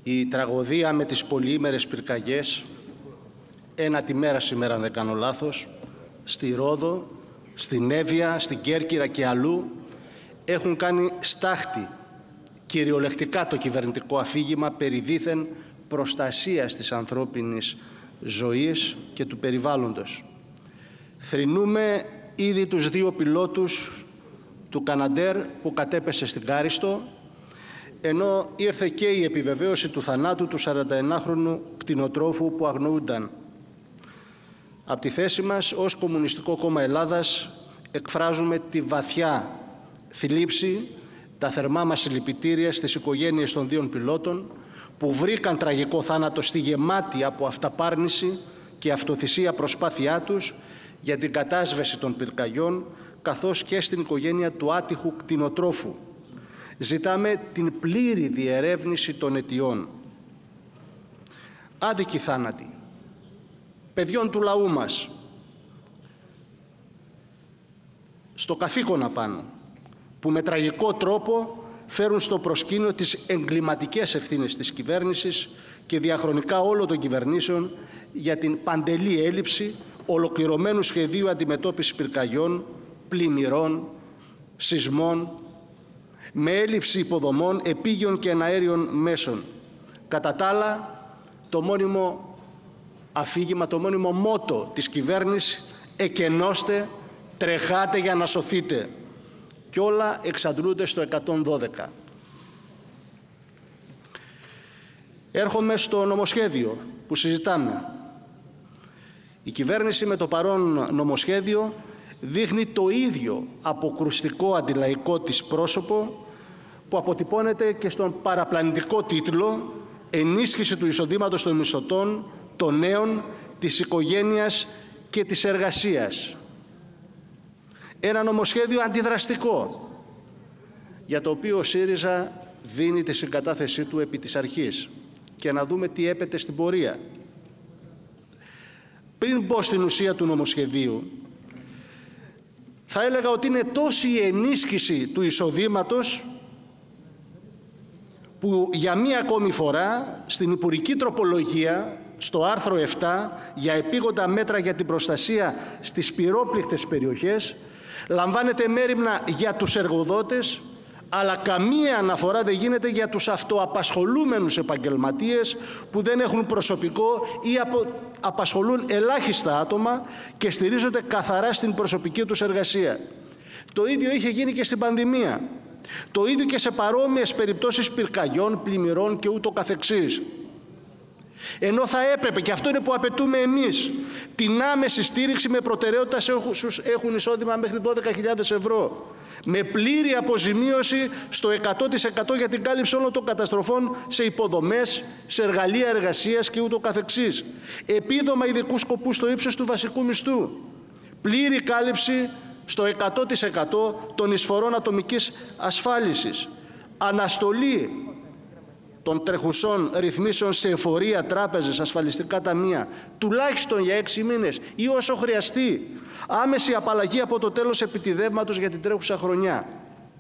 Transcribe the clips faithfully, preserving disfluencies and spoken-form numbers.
Η τραγωδία με τις πολυήμερες πυρκαγιές, ένα τη μέρα σήμερα αν δεν κάνω λάθος, στη Ρόδο, στην Εύβοια, στην Κέρκυρα και αλλού, έχουν κάνει στάχτη κυριολεκτικά το κυβερνητικό αφήγημα περί δήθεν προστασίας της ανθρώπινης ζωής και του περιβάλλοντος. Θρηνούμε ήδη τους δύο πιλότους του Καναντέρ που κατέπεσε στην Κάριστο, ενώ ήρθε και η επιβεβαίωση του θανάτου του σαρανταενάχρονου κτηνοτρόφου που αγνοούνταν. Από τη θέση μας ως Κομμουνιστικό Κόμμα Ελλάδας εκφράζουμε τη βαθιά θλίψη, τα θερμά μας συλληπιτήρια στις οικογένειες των δύο πιλότων που βρήκαν τραγικό θάνατο στη γεμάτη από αυταπάρνηση και αυτοθυσία προσπάθειά τους για την κατάσβεση των πυρκαγιών, καθώς και στην οικογένεια του άτυχου κτηνοτρόφου. Ζητάμε την πλήρη διερεύνηση των αιτιών. Άδικοι θάνατοι παιδιών του λαού μας, στο καθήκον απάνω, που με τραγικό τρόπο φέρουν στο προσκήνιο τις εγκληματικές ευθύνες της κυβέρνησης και διαχρονικά όλων των κυβερνήσεων για την παντελή έλλειψη ολοκληρωμένου σχεδίου αντιμετώπισης πυρκαγιών, πλημμυρών, σεισμών, με έλλειψη υποδομών, επίγειων και εναέριων μέσων. Κατά τα άλλα, το μόνιμο αφήγημα, το μόνιμο μότο της κυβέρνησης, εκενώστε, τρεχάτε για να σωθείτε. Και όλα εξαντλούνται στο εκατόν δώδεκα. Έρχομαι στο νομοσχέδιο που συζητάμε. Η κυβέρνηση με το παρόν νομοσχέδιο δείχνει το ίδιο αποκρουστικό αντιλαϊκό της πρόσωπο που αποτυπώνεται και στον παραπλανητικό τίτλο «Ενίσχυση του εισοδήματος των μισθωτών, των νέων, της οικογένειας και της εργασίας». Ένα νομοσχέδιο αντιδραστικό, για το οποίο ο ΣΥΡΙΖΑ δίνει τη συγκατάθεσή του επί της αρχής. Και να δούμε τι έπεται στην πορεία. Πριν μπω στην ουσία του νομοσχεδίου, θα έλεγα ότι είναι τόση η ενίσχυση του εισοδήματος που για μία ακόμη φορά στην υπουργική τροπολογία, στο άρθρο επτά, για επίγοντα μέτρα για την προστασία στις πυρόπληκτες περιοχές, λαμβάνεται μέριμνα για τους εργοδότες, αλλά καμία αναφορά δεν γίνεται για τους αυτοαπασχολούμενους επαγγελματίες που δεν έχουν προσωπικό ή απο... απασχολούν ελάχιστα άτομα και στηρίζονται καθαρά στην προσωπική τους εργασία. Το ίδιο είχε γίνει και στην πανδημία. Το ίδιο και σε παρόμοιες περιπτώσεις πυρκαγιών, πλημμυρών και ούτω καθεξής. Ενώ θα έπρεπε, και αυτό είναι που απαιτούμε εμείς, την άμεση στήριξη με προτεραιότητα σε όσους έχουν εισόδημα μέχρι δώδεκα χιλιάδες ευρώ. Με πλήρη αποζημίωση στο εκατό τοις εκατό για την κάλυψη όλων των καταστροφών σε υποδομές, σε εργαλεία εργασίας και ούτω καθεξής. Επίδομα ειδικού σκοπού στο ύψος του βασικού μισθού. Πλήρη κάλυψη στο εκατό τοις εκατό των εισφορών ατομικής ασφάλισης. Αναστολή των τρεχουσών ρυθμίσεων σε εφορία, τράπεζες, ασφαλιστικά ταμεία, τουλάχιστον για έξι μήνες ή όσο χρειαστεί. Άμεση απαλλαγή από το τέλος επιτιδεύματος για την τρέχουσα χρονιά.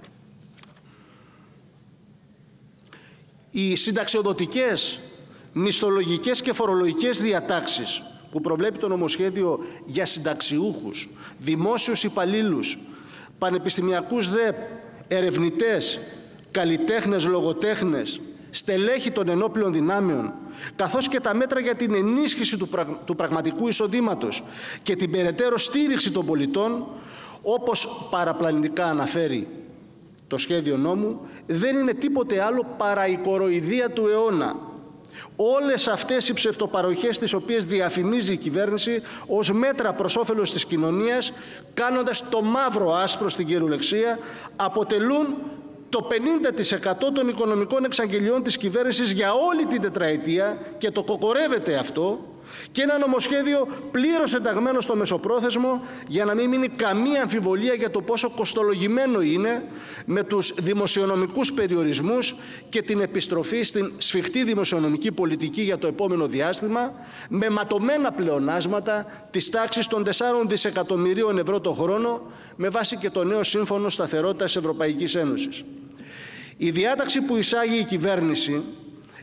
Οι συνταξιοδοτικές, μισθολογικές και φορολογικές διατάξεις που προβλέπει το νομοσχέδιο για συνταξιούχους, δημόσιους υπαλλήλους, πανεπιστημιακούς ΔΕΠ, ερευνητές, καλλιτέχνες, λογοτέχνες, στελέχη των ενόπλων δυνάμεων, καθώς και τα μέτρα για την ενίσχυση του, πραγ... του πραγματικού εισοδήματος και την περαιτέρω στήριξη των πολιτών, όπως παραπλανητικά αναφέρει το σχέδιο νόμου, δεν είναι τίποτε άλλο παρά η κοροϊδία του αιώνα. Όλες αυτές οι ψευτοπαροχές τις οποίες διαφημίζει η κυβέρνηση ως μέτρα προς όφελος της κοινωνίας, κάνοντας το μαύρο άσπρο στην κυριολεξία, αποτελούν το πενήντα τοις εκατό των οικονομικών εξαγγελιών της κυβέρνησης για όλη την τετραετία, και το κοκορεύεται αυτό, και ένα νομοσχέδιο πλήρως ενταγμένο στο μεσοπρόθεσμο, για να μην μείνει καμία αμφιβολία για το πόσο κοστολογημένο είναι, με τους δημοσιονομικούς περιορισμούς και την επιστροφή στην σφιχτή δημοσιονομική πολιτική για το επόμενο διάστημα, με ματωμένα πλεονάσματα της τάξης των τεσσάρων δισεκατομμυρίων ευρώ το χρόνο, με βάση και το νέο Σύμφωνο Σταθερότητας Ευρωπαϊκής Ένωσης. Η διάταξη που εισάγει η κυβέρνηση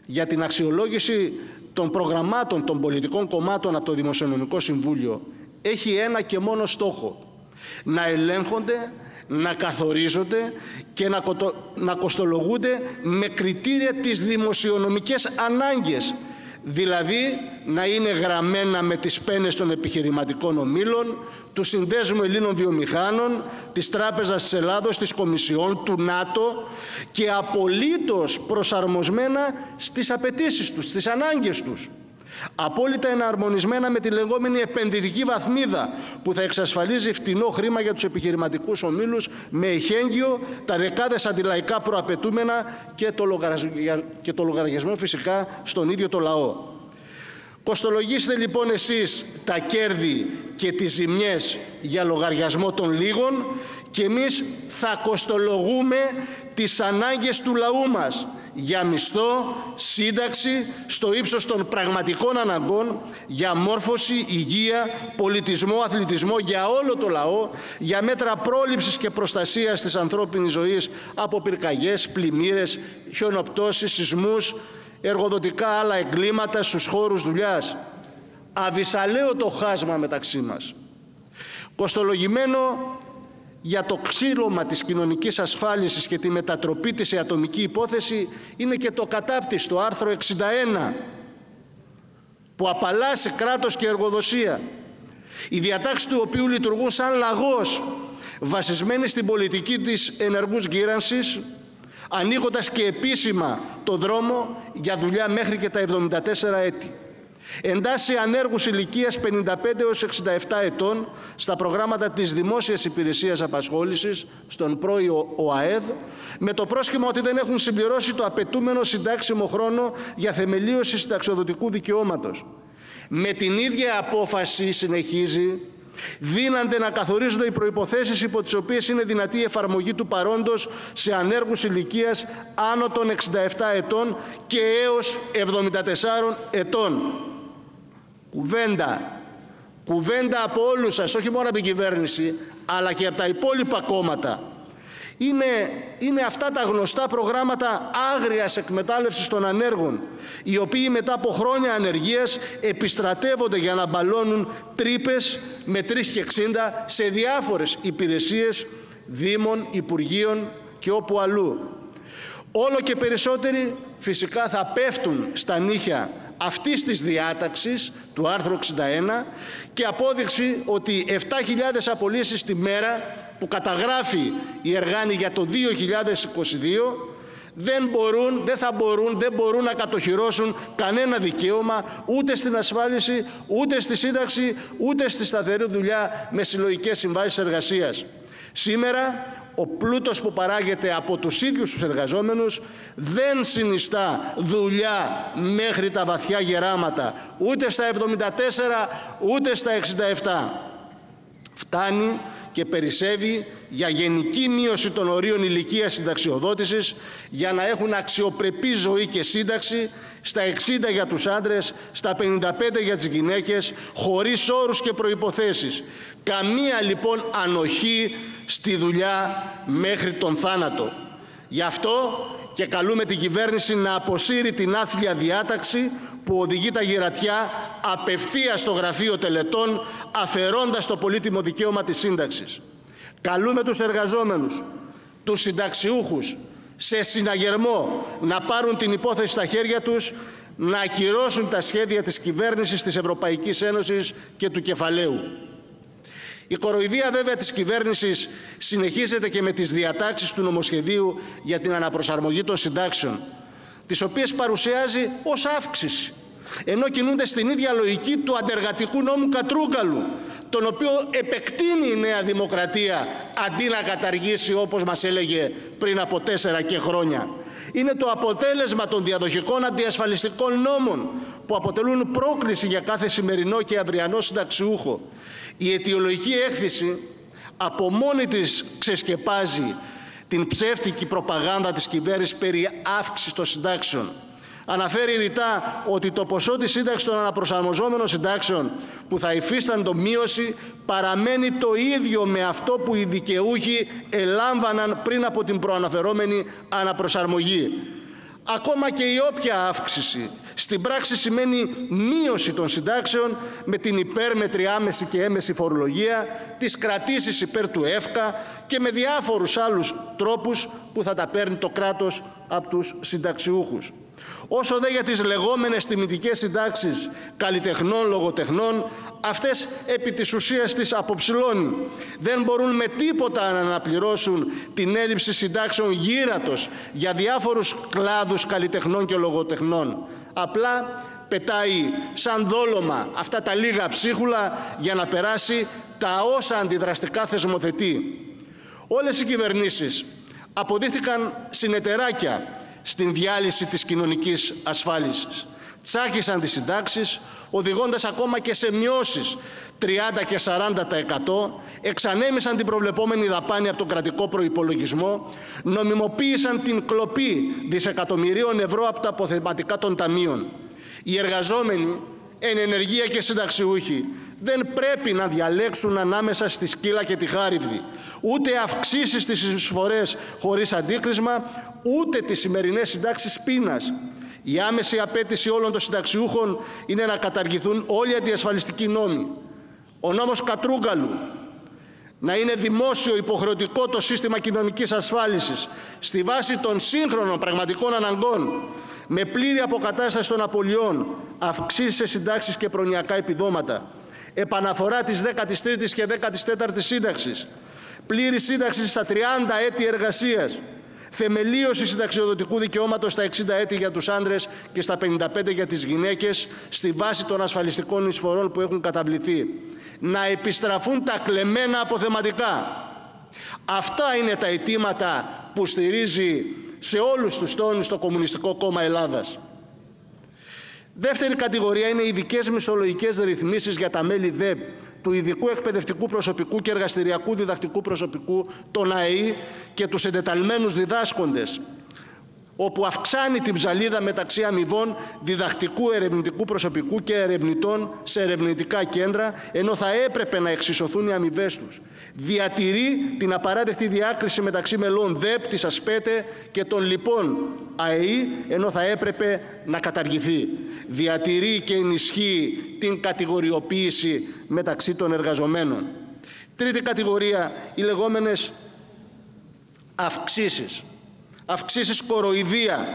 για την αξιολόγηση των προγραμμάτων των πολιτικών κομμάτων από το Δημοσιονομικό Συμβούλιο έχει ένα και μόνο στόχο: να ελέγχονται, να καθορίζονται και να, κοτο... να κοστολογούνται με κριτήρια τις δημοσιονομικές ανάγκες, δηλαδή να είναι γραμμένα με τις πένες των επιχειρηματικών ομίλων, του Συνδέσμου Ελλήνων Βιομηχάνων, της Τράπεζας της Ελλάδος, της Κομισιόν, του ΝΑΤΟ και απολύτως προσαρμοσμένα στις απαιτήσεις τους, στις ανάγκες τους. Απόλυτα εναρμονισμένα με τη λεγόμενη επενδυτική βαθμίδα που θα εξασφαλίζει φτηνό χρήμα για τους επιχειρηματικούς ομίλους με εχέγγυο τα δεκάδες αντιλαϊκά προαπαιτούμενα και το, λογαριασμό, και το λογαριασμό φυσικά στον ίδιο το λαό. Κοστολογήστε λοιπόν εσείς τα κέρδη και τις ζημιές για λογαριασμό των λίγων και εμείς θα κοστολογούμε τις ανάγκες του λαού μας για μισθό, σύνταξη στο ύψος των πραγματικών αναγκών, για μόρφωση, υγεία, πολιτισμό, αθλητισμό για όλο το λαό, για μέτρα πρόληψης και προστασίας της ανθρώπινης ζωής από πυρκαγιές, πλημμύρες, χιονοπτώσεις, σεισμούς, εργοδοτικά άλλα εγκλήματα στους χώρους δουλειάς. Αβυσαλαίο το χάσμα μεταξύ μας. Κοστολογημένο για το ξύλωμα της κοινωνικής ασφάλισης και τη μετατροπή της σε ατομική υπόθεση είναι και το κατάπτυστο άρθρο εξήντα ένα που απαλλάσσει κράτος και εργοδοσία, οι διατάξεις του οποίου λειτουργούν σαν λαγός βασισμένοι στην πολιτική της ενεργούς γύρανσης, ανοίγοντας και επίσημα το δρόμο για δουλειά μέχρι και τα εβδομήντα τέσσερα έτη. Εντάσσει ανέργους ηλικίας πενήντα πέντε έως εξήντα επτά ετών στα προγράμματα της Δημόσιας Υπηρεσίας Απασχόλησης, στον πρώην ΟΑΕΔ, με το πρόσχημα ότι δεν έχουν συμπληρώσει το απαιτούμενο συντάξιμο χρόνο για θεμελίωση συνταξιοδοτικού δικαιώματος. Με την ίδια απόφαση, συνεχίζει, δύνανται να καθορίζονται οι προϋποθέσεις υπό τις οποίες είναι δυνατή η εφαρμογή του παρόντος σε ανέργους ηλικίας άνω των εξήντα επτά ετών και έως εβδομήντα τεσσάρων ετών. Κουβέντα, κουβέντα από όλους σας, όχι μόνο από την κυβέρνηση, αλλά και από τα υπόλοιπα κόμματα. Είναι, είναι αυτά τα γνωστά προγράμματα άγριας εκμετάλλευσης των ανέργων, οι οποίοι μετά από χρόνια ανεργίας επιστρατεύονται για να μπαλώνουν τρύπες με τρεις και εξήντα σε διάφορες υπηρεσίες δήμων, υπουργείων και όπου αλλού. Όλο και περισσότεροι φυσικά θα πέφτουν στα νύχια αυτής της διάταξης του άρθρου εξήντα ένα και απόδειξη ότι επτά χιλιάδες απολύσεις τη μέρα που καταγράφει η Εργάνη για το δύο χιλιάδες είκοσι δύο δεν μπορούν, δεν θα μπορούν, δεν μπορούν να κατοχυρώσουν κανένα δικαίωμα ούτε στην ασφάλιση, ούτε στη σύνταξη, ούτε στη σταθερή δουλειά με συλλογικές συμβάσεις εργασίας. Σήμερα ο πλούτος που παράγεται από τους ίδιους τους εργαζόμενους δεν συνιστά δουλειά μέχρι τα βαθιά γεράματα, ούτε στα εβδομήντα τέσσερα, ούτε στα εξήντα επτά. Φτάνει και περισσεύει για γενική μείωση των ορίων ηλικίας συνταξιοδότησης για να έχουν αξιοπρεπή ζωή και σύνταξη στα εξήντα για τους άντρες, στα πενήντα πέντε για τις γυναίκες, χωρίς όρους και προϋποθέσεις. Καμία λοιπόν ανοχή στη δουλειά μέχρι τον θάνατο. Γι' αυτό και καλούμε την κυβέρνηση να αποσύρει την άθλια διάταξη που οδηγεί τα γερατιά απευθείας στο γραφείο τελετών, αφαιρώντας το πολύτιμο δικαίωμα της σύνταξης. Καλούμε τους εργαζόμενους, τους συνταξιούχους, σε συναγερμό να πάρουν την υπόθεση στα χέρια τους, να ακυρώσουν τα σχέδια της κυβέρνησης, της Ευρωπαϊκής Ένωσης και του κεφαλαίου. Η κοροϊδία βέβαια της κυβέρνησης συνεχίζεται και με τις διατάξεις του νομοσχεδίου για την αναπροσαρμογή των συντάξεων, τις οποίες παρουσιάζει ως αύξηση, ενώ κινούνται στην ίδια λογική του αντεργατικού νόμου Κατρούγκαλου, τον οποίο επεκτείνει η Νέα Δημοκρατία αντί να καταργήσει όπως μας έλεγε πριν από τέσσερα και χρόνια. Είναι το αποτέλεσμα των διαδοχικών αντιασφαλιστικών νόμων που αποτελούν πρόκληση για κάθε σημερινό και αυριανό συνταξιούχο. Η αιτιολογική έκθεση από μόνη της ξεσκεπάζει την ψεύτικη προπαγάνδα της κυβέρνησης περί αύξησης των συντάξεων. Αναφέρει ρητά ότι το ποσό της σύνταξης των αναπροσαρμοζόμενων συντάξεων που θα υφίσταντο μείωση παραμένει το ίδιο με αυτό που οι δικαιούχοι ελάμβαναν πριν από την προαναφερόμενη αναπροσαρμογή. Ακόμα και η όποια αύξηση στην πράξη σημαίνει μείωση των συντάξεων με την υπέρμετρη άμεση και έμεση φορολογία, τις κρατήσεις υπέρ του ΕΦΚΑ και με διάφορους άλλους τρόπους που θα τα παίρνει το κράτος από τους συνταξιούχους. Όσο δε για τις λεγόμενες τιμητικές συντάξεις καλλιτεχνών, λογοτεχνών, αυτές επί της ουσίας τις αποψηλώνει. Δεν μπορούν με τίποτα να αναπληρώσουν την έλλειψη συντάξεων γύρατος για διάφορους κλάδους καλλιτεχνών και λογοτεχνών. Απλά πετάει σαν δόλωμα αυτά τα λίγα ψίχουλα για να περάσει τα όσα αντιδραστικά θεσμοθετεί. Όλες οι κυβερνήσεις αποδείχθηκαν συνεταιράκια στην διάλυση της κοινωνικής ασφάλισης. Τσάκισαν τις συντάξεις, οδηγώντας ακόμα και σε μειώσεις τριάντα και σαράντα τοις εκατό, εξανέμισαν την προβλεπόμενη δαπάνη από τον κρατικό προϋπολογισμό, νομιμοποίησαν την κλοπή δισεκατομμυρίων ευρώ από τα αποθεματικά των ταμείων. Οι εργαζόμενοι, εν ενεργεία και συνταξιούχοι, δεν πρέπει να διαλέξουν ανάμεσα στη σκύλα και τη χάριβδη, ούτε αυξήσεις στις εισφορές χωρίς αντίκρισμα, ούτε τις σημερινές συντάξεις πείνας. Η άμεση απέτηση όλων των συνταξιούχων είναι να καταργηθούν όλοι οι αντιασφαλιστικοί νόμοι. Ο νόμος Κατρούγκαλου, να είναι δημόσιο υποχρεωτικό το σύστημα κοινωνικής ασφάλισης στη βάση των σύγχρονων πραγματικών αναγκών, με πλήρη αποκατάσταση των απολειών, αυξήσεις σε συντάξεις και προνοιακά επιδόματα, επαναφορά της δέκατης τρίτης και δέκατης τέταρτης σύνταξης, πλήρη σύνταξη στα τριάντα έτη εργασίας, θεμελίωση συνταξιοδοτικού δικαιώματος στα εξήντα έτη για τους άντρες και στα πενήντα πέντε για τις γυναίκες στη βάση των ασφαλιστικών εισφορών που έχουν καταβληθεί. Να επιστραφούν τα κλεμμένα αποθεματικά. Αυτά είναι τα αιτήματα που στηρίζει σε όλους τους τόνους το Κομμουνιστικό Κόμμα Ελλάδας. Δεύτερη κατηγορία είναι οι ειδικές μισθολογικές ρυθμίσεις για τα μέλη ΔΕΠ, του ειδικού εκπαιδευτικού προσωπικού και εργαστηριακού διδακτικού προσωπικού, των ΑΕΗ και τους εντεταλμένους διδάσκοντες, όπου αυξάνει την ψαλίδα μεταξύ αμοιβών διδακτικού ερευνητικού προσωπικού και ερευνητών σε ερευνητικά κέντρα, ενώ θα έπρεπε να εξισωθούν οι αμοιβές τους. Διατηρεί την απαράδεκτη διάκριση μεταξύ μελών ΔΕΠ, της ΑΣΠΕΤΕ και των λοιπών ΑΕΗ, ενώ θα έπρεπε να καταργηθεί. Διατηρεί και ενισχύει την κατηγοριοποίηση μεταξύ των εργαζομένων. Τρίτη κατηγορία, οι λεγόμενες αυξήσεις. Αυξήσεις κοροϊδία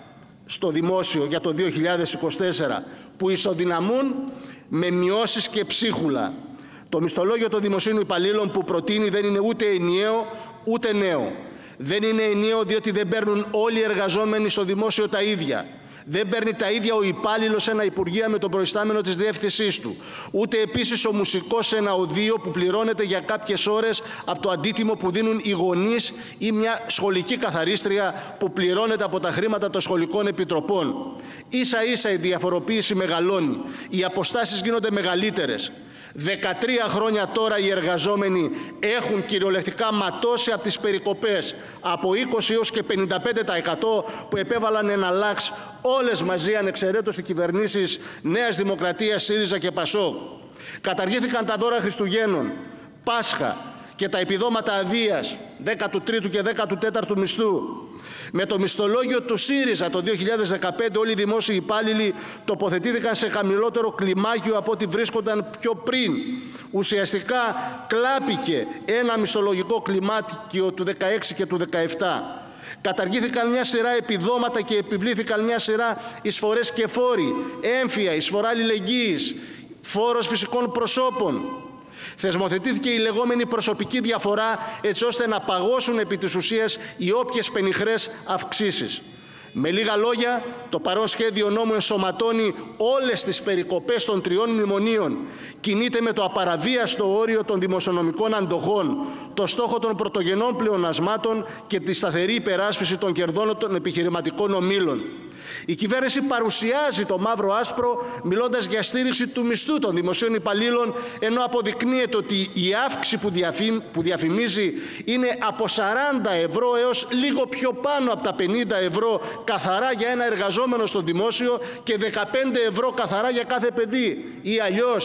στο δημόσιο για το δύο χιλιάδες είκοσι τέσσερα που ισοδυναμούν με μειώσεις και ψίχουλα. Το μισθολόγιο των δημοσίων υπαλλήλων που προτείνει δεν είναι ούτε ενιαίο ούτε νέο. Δεν είναι ενιαίο διότι δεν παίρνουν όλοι οι εργαζόμενοι στο δημόσιο τα ίδια. Δεν παίρνει τα ίδια ο υπάλληλος σε ένα υπουργείο με τον προϊστάμενο της διεύθυνσής του. Ούτε επίσης ο μουσικός σε ένα οδείο που πληρώνεται για κάποιες ώρες από το αντίτιμο που δίνουν οι γονείς ή μια σχολική καθαρίστρια που πληρώνεται από τα χρήματα των σχολικών επιτροπών. Ίσα ίσα η διαφοροποίηση μεγαλώνει. Οι αποστάσεις γίνονται μεγαλύτερες. δεκατρία χρόνια τώρα οι εργαζόμενοι έχουν κυριολεκτικά ματώσει από τις περικοπές από είκοσι έως και πενήντα πέντε τοις εκατό που επέβαλαν ένα λάξ όλες μαζί ανεξαιρέτως οι κυβερνήσεις Νέας Δημοκρατίας, ΣΥΡΙΖΑ και ΠΑΣΟΚ. Καταργήθηκαν τα δώρα Χριστουγέννων, Πάσχα και τα επιδόματα αδείας δέκατου τρίτου και δέκατου τέταρτου μισθού. Με το μισθολόγιο του ΣΥΡΙΖΑ το δύο χιλιάδες δεκαπέντε όλοι οι δημόσιοι υπάλληλοι τοποθετήθηκαν σε χαμηλότερο κλιμάκιο από ό,τι βρίσκονταν πιο πριν. Ουσιαστικά κλάπηκε ένα μισθολογικό κλιμάκιο του δεκαέξι και του δεκαεπτά. Καταργήθηκαν μια σειρά επιδόματα και επιβλήθηκαν μια σειρά εισφορές και φόροι, έμφυα, εισφορά αλληλεγγύης, φόρος φυσικών προσώπων. Θεσμοθετήθηκε η λεγόμενη προσωπική διαφορά έτσι ώστε να παγώσουν επί της ουσίας οι όποιες πενιχρές αυξήσεις. Με λίγα λόγια, το παρόν σχέδιο νόμου ενσωματώνει όλες τις περικοπές των τριών μνημονίων, κινείται με το απαραβίαστο όριο των δημοσιονομικών αντοχών, το στόχο των πρωτογενών πλεονασμάτων και τη σταθερή υπεράσπιση των κερδών των επιχειρηματικών ομίλων. Η κυβέρνηση παρουσιάζει το μαύρο άσπρο μιλώντας για στήριξη του μισθού των δημοσίων υπαλλήλων, ενώ αποδεικνύεται ότι η αύξηση που, διαφήμ, που διαφημίζει είναι από σαράντα ευρώ έως λίγο πιο πάνω από τα πενήντα ευρώ καθαρά για ένα εργαζόμενο στο δημόσιο και δεκαπέντε ευρώ καθαρά για κάθε παιδί, ή αλλιώς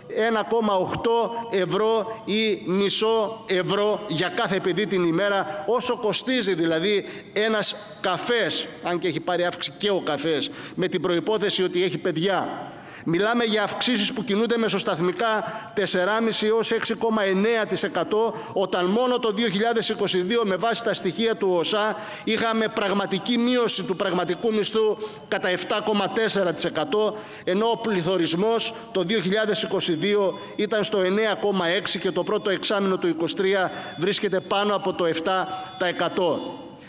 ένα κόμμα οκτώ ευρώ ή μισό ευρώ για κάθε παιδί την ημέρα, όσο κοστίζει δηλαδή ένας καφές, αν και έχει πάρει αύξηση και ο καφές, με την προϋπόθεση ότι έχει παιδιά. Μιλάμε για αυξήσεις που κινούνται μεσοσταθμικά τέσσερα κόμμα πέντε έως έξι κόμμα εννέα τοις εκατό, όταν μόνο το δύο χιλιάδες είκοσι δύο με βάση τα στοιχεία του ΟΣΑ είχαμε πραγματική μείωση του πραγματικού μισθού κατά επτά κόμμα τέσσερα τοις εκατό, ενώ ο πληθωρισμός το δύο χιλιάδες είκοσι δύο ήταν στο εννέα κόμμα έξι τοις εκατό και το πρώτο εξάμηνο του είκοσι τρία βρίσκεται πάνω από το επτά τοις εκατό.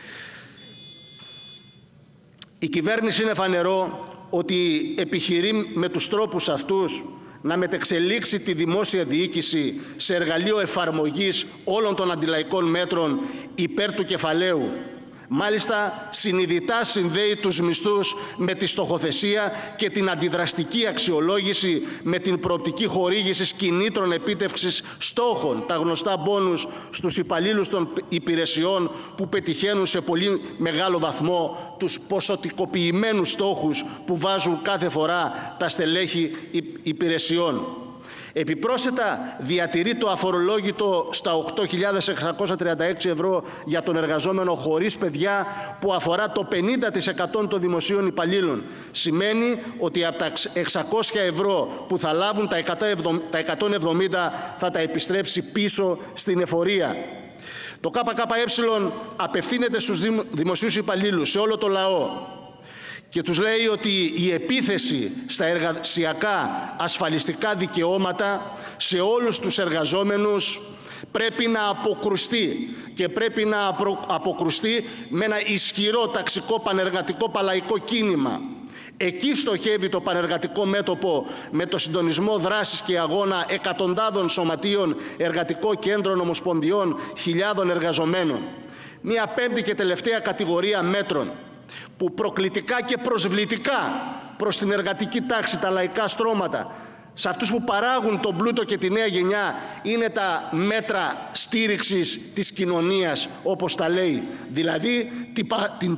Η κυβέρνηση είναι φανερό ότι επιχειρεί με τους τρόπους αυτούς να μετεξελίξει τη δημόσια διοίκηση σε εργαλείο εφαρμογής όλων των αντιλαϊκών μέτρων υπέρ του κεφαλαίου. Μάλιστα, συνειδητά συνδέει τους μισθούς με τη στοχοθεσία και την αντιδραστική αξιολόγηση με την προοπτική χορήγηση κινήτρων επίτευξης στόχων, τα γνωστά μπόνους στους υπαλλήλους των υπηρεσιών που πετυχαίνουν σε πολύ μεγάλο βαθμό τους ποσοτικοποιημένους στόχους που βάζουν κάθε φορά τα στελέχη υπηρεσιών. Επιπρόσθετα, διατηρεί το αφορολόγητο στα οκτώ χιλιάδες εξακόσια τριάντα έξι ευρώ για τον εργαζόμενο χωρίς παιδιά, που αφορά το πενήντα τοις εκατό των δημοσίων υπαλλήλων. Σημαίνει ότι από τα εξακόσια ευρώ που θα λάβουν τα εκατόν εβδομήντα θα τα επιστρέψει πίσω στην εφορία. Το ΚΚΕ απευθύνεται στους δημοσίους υπαλλήλους, σε όλο το λαό, και τους λέει ότι η επίθεση στα εργασιακά ασφαλιστικά δικαιώματα σε όλους τους εργαζόμενους πρέπει να αποκρουστεί, και πρέπει να αποκρουστεί με ένα ισχυρό ταξικό πανεργατικό παλαϊκό κίνημα. Εκεί στοχεύει το πανεργατικό μέτωπο με το συντονισμό δράσης και αγώνα εκατοντάδων σωματείων, εργατικών κέντρων, ομοσπονδιών, χιλιάδων εργαζομένων. Μία πέμπτη και τελευταία κατηγορία μέτρων που προκλητικά και προσβλητικά προς την εργατική τάξη, τα λαϊκά στρώματα, σε αυτούς που παράγουν τον πλούτο και τη νέα γενιά, είναι τα μέτρα στήριξης της κοινωνίας, όπως τα λέει. Δηλαδή την, την,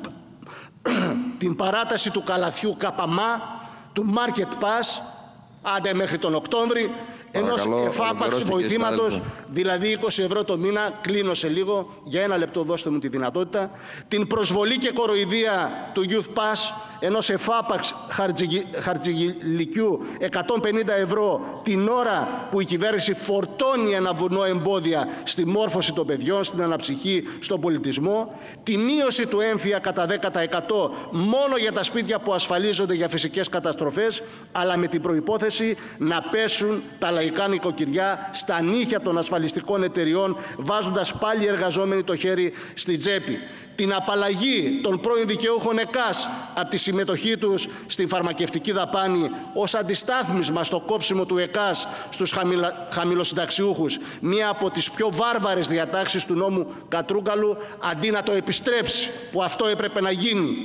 την παράταση του καλαθιού ΚΑΠΑΜΑ, του Market Pass, άντε μέχρι τον Οκτώβρη, ενός εφάπαξ βοηθήματος, δηλαδή είκοσι ευρώ το μήνα. Κλείνω σε λίγο, για ένα λεπτό δώστε μου τη δυνατότητα. Την προσβολή και κοροϊδία του Youth Pass, ενός εφάπαξ χαρτζηλικιού εκατόν πενήντα ευρώ την ώρα που η κυβέρνηση φορτώνει ένα βουνό εμπόδια στη μόρφωση των παιδιών, στην αναψυχή, στον πολιτισμό. Τη μείωση του έμφυα κατά δέκα τοις εκατό μόνο για τα σπίτια που ασφαλίζονται για φυσικές καταστροφές, αλλά με την προϋπόθεση να πέσουν τα λαϊκά νοικοκυριά στα νύχια των ασφαλιστικών εταιριών, βάζοντας πάλι οι εργαζόμενοι το χέρι στη τσέπη. Την απαλλαγή των πρώην δικαιούχων ΕΚΑΣ από τη συμμετοχή τους στην φαρμακευτική δαπάνη ως αντιστάθμισμα στο κόψιμο του ΕΚΑΣ στους χαμηλα... χαμηλοσυνταξιούχους, μία από τις πιο βάρβαρες διατάξεις του νόμου Κατρούγκαλου, αντί να το επιστρέψει, που αυτό έπρεπε να γίνει.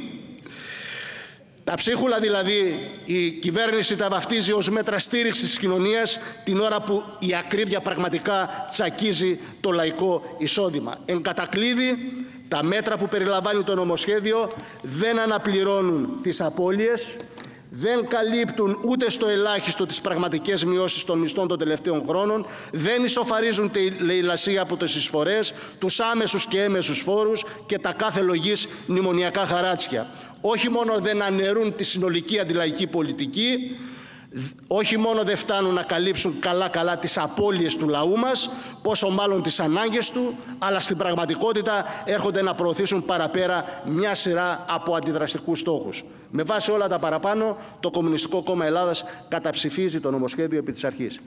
Τα ψίχουλα δηλαδή η κυβέρνηση τα βαφτίζει ως μέτρα στήριξης της κοινωνίας, την ώρα που η ακρίβεια πραγματικά τσακίζει το λαϊκό εισόδημα. Εν κατακλείδη, τα μέτρα που περιλαμβάνει το νομοσχέδιο δεν αναπληρώνουν τις απώλειες, δεν καλύπτουν ούτε στο ελάχιστο τις πραγματικές μειώσεις των μισθών των τελευταίων χρόνων, δεν ισοφαρίζουν τη λαιλασία από τις εισφορές, τους άμεσους και έμεσους φόρους και τα κάθε λογής μνημονιακά χαράτσια. Όχι μόνο δεν αναιρούν τη συνολική αντιλαϊκή πολιτική, όχι μόνο δεν φτάνουν να καλύψουν καλά-καλά τις απώλειες του λαού μας, πόσο μάλλον τις ανάγκες του, αλλά στην πραγματικότητα έρχονται να προωθήσουν παραπέρα μια σειρά από αντιδραστικούς στόχους. Με βάση όλα τα παραπάνω, το Κομμουνιστικό Κόμμα Ελλάδας καταψηφίζει το νομοσχέδιο επί της αρχής.